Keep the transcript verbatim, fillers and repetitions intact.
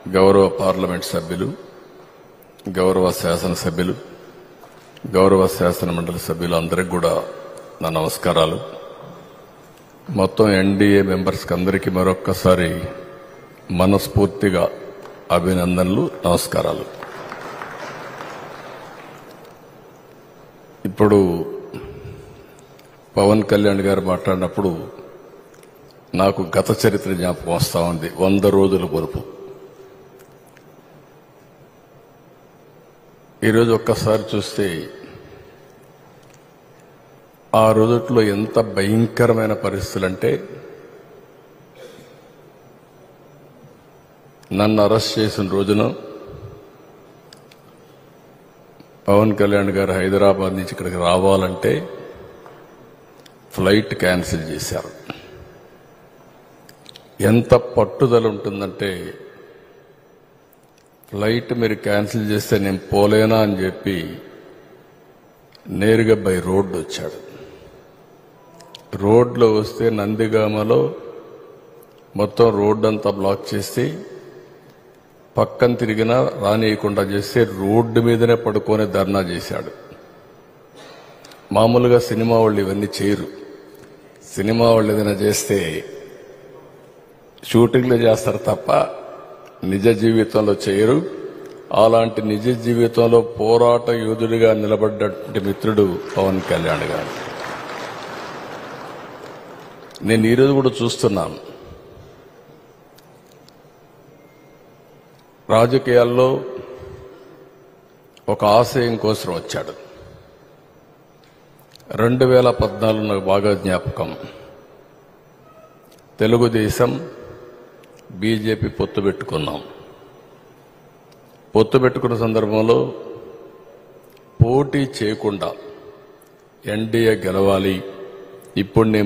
గౌరవ పార్లమెంట్ సభ్యులు, గౌరవ శాసనసభ్యులు, గౌరవ శాసన మండలి సభ్యులు అందరికీ కూడా నా నమస్కారాలు. మొత్తం ఎన్డీఏ మెంబర్స్ అందరికీ మరొక్కసారి మనస్ఫూర్తిగా అభినందనలు, నమస్కారాలు. ఇప్పుడు పవన్ కళ్యాణ్ గారు మాట్లాడినప్పుడు నాకు గత చరిత్ర జ్ఞాపకం వస్తా ఉంది. వంద రోజుల పొరుపు. ఈరోజు ఒక్కసారి చూస్తే ఆ రోజుల్లో ఎంత భయంకరమైన పరిస్థితులు అంటే, నన్ను అరెస్ట్ చేసిన రోజున పవన్ కళ్యాణ్ గారు హైదరాబాద్ నుంచి ఇక్కడికి రావాలంటే ఫ్లైట్ క్యాన్సిల్ చేశారు. ఎంత పట్టుదల ఉంటుందంటే, ఫ్లైట్ మీరు క్యాన్సిల్ చేస్తే నేను పోలేనా అని చెప్పి నేరుగా బై రోడ్డు వచ్చాడు. రోడ్లో వస్తే నందిగామలో మొత్తం రోడ్డు అంతా బ్లాక్ చేసి పక్కన తిరిగినా రానియకుండా చేస్తే రోడ్డు మీదనే పడుకొని ధర్నా చేశాడు. మామూలుగా సినిమా వాళ్ళు ఇవన్నీ చేయరు. సినిమా వాళ్ళు ఏదైనా చేస్తే షూటింగ్లు చేస్తారు తప్ప నిజ జీవితంలో చేయరు. అలాంటి నిజ జీవితంలో పోరాట యోధుడిగా నిలబడ్డటువంటి మిత్రుడు పవన్ కళ్యాణ్ గారు. నేను ఈరోజు కూడా చూస్తున్నాను, రాజకీయాల్లో ఒక ఆశయం కోసం వచ్చాడు. రెండు వేల పద్నాలుగు నాకు బాగా జ్ఞాపకం. తెలుగుదేశం బీజేపీ పొత్తు పెట్టుకున్నాం. పొత్తు పెట్టుకున్న సందర్భంలో పోటీ చేయకుండా ఎన్డీఏ గెలవాలి, ఇప్పుడు నేను